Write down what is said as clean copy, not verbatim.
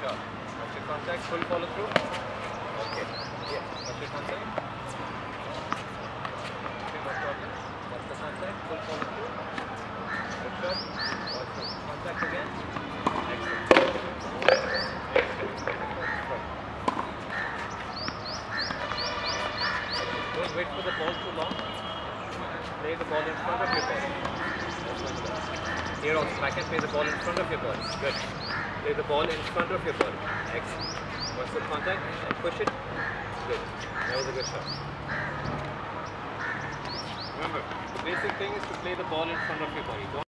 Sure. Watch your contact, full follow through. Okay. Yeah. Watch your contact. Okay, no problem. Watch the contact, full follow through. Good shot. Watch the contact again. Excellent. Don't wait for the ball too long. Play the ball in front of your body. Here also, back and play the ball in front of your body. Good. Play the ball in front of your body. Excellent. Watch the contact and push it. Good. That was a good shot. Remember, the basic thing is to play the ball in front of your body. Don't